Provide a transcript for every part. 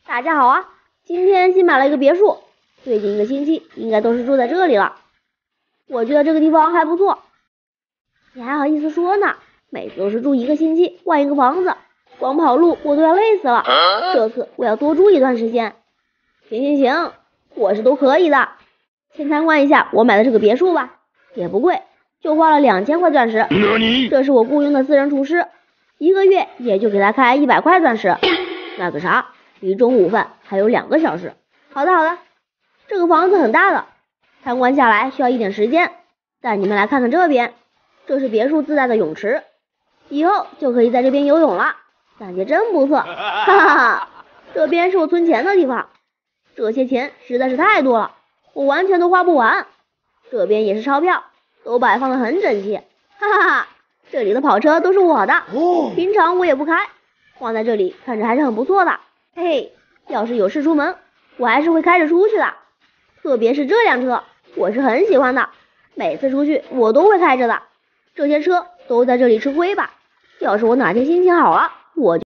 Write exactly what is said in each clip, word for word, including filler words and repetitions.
大家好啊！今天新买了一个别墅，最近一个星期应该都是住在这里了。我觉得这个地方还不错。你还好意思说呢？每次都是住一个星期换一个房子，光跑路我都要累死了。这次我要多住一段时间。行行行，我是都可以的。先参观一下我买的这个别墅吧，也不贵，就花了两千块钻石。这是我雇佣的私人厨师，一个月也就给他开一百块钻石。那个啥，离中午饭还有两个小时。好的好的，这个房子很大的，参观下来需要一点时间。带你们来看看这边，这是别墅自带的泳池，以后就可以在这边游泳了，感觉真不错。哈哈哈，这边是我存钱的地方，这些钱实在是太多了，我完全都花不完。这边也是钞票，都摆放的很整齐。哈哈哈，这里的跑车都是我的，平常我也不开，放在这里看着还是很不错的。嘿嘿，要是有事出门，我还是会开着出去的。特别是这辆车，我是很喜欢的，每次出去我都会开着的。这些车都在这里吃灰吧，要是我哪天心情好了，我就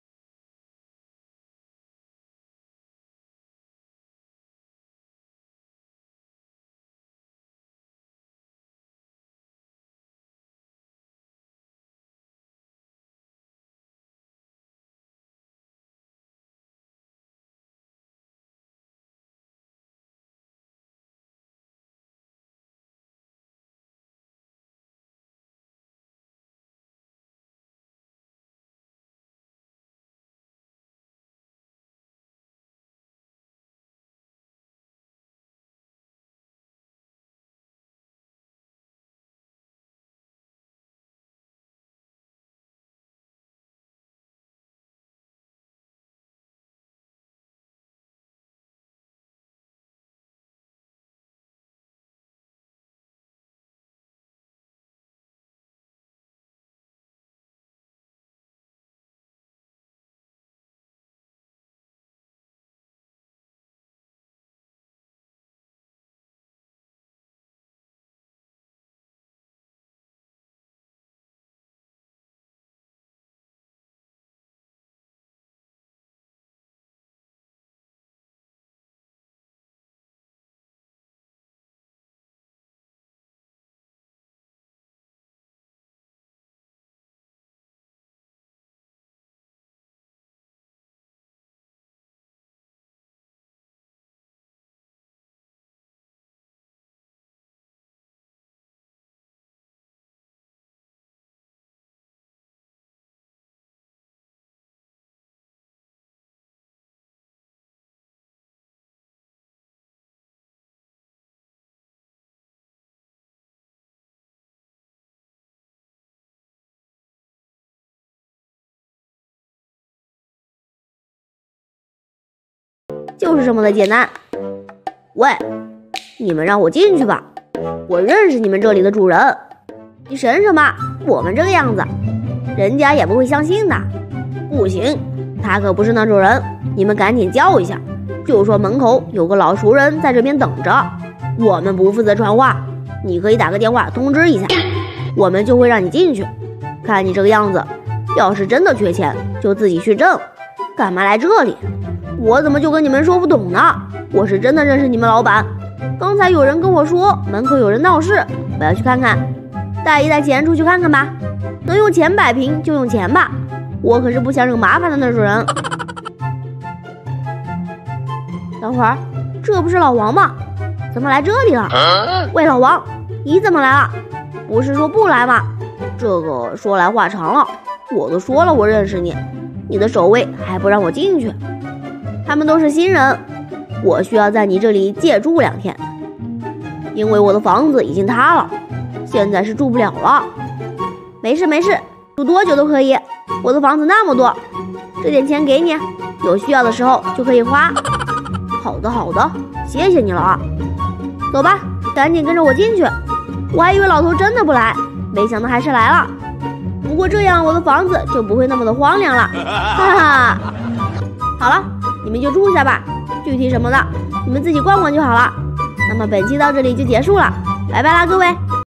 就是这么的简单。喂，你们让我进去吧，我认识你们这里的主人。你神什么？我们这个样子，人家也不会相信的。不行，他可不是那种人，你们赶紧叫一下，就说门口有个老熟人在这边等着。我们不负责传话，你可以打个电话通知一下，我们就会让你进去。看你这个样子，要是真的缺钱，就自己去挣，干嘛来这里？我怎么就跟你们说不懂呢？我是真的认识你们老板，刚才有人跟我说门口有人闹事，我要去看看，带一袋钱出去看看吧，能用钱摆平就用钱吧，我可是不想惹麻烦的那种人。等会儿，这不是老王吗？怎么来这里了？喂，老王，你怎么来了？不是说不来吗？这个说来话长了，我都说了我认识你，你的守卫还不让我进去。他们都是新人，我需要在你这里借住两天，因为我的房子已经塌了，现在是住不了了。没事没事，住多久都可以，我的房子那么多，这点钱给你，有需要的时候就可以花。好的好的，谢谢你了啊。走吧，赶紧跟着我进去。我还以为老头真的不来，没想到还是来了。不过这样我的房子就不会那么的荒凉了。哈哈，好了，你们就住下吧，具体什么的你们自己逛逛就好了。那么本期到这里就结束了，拜拜啦各位。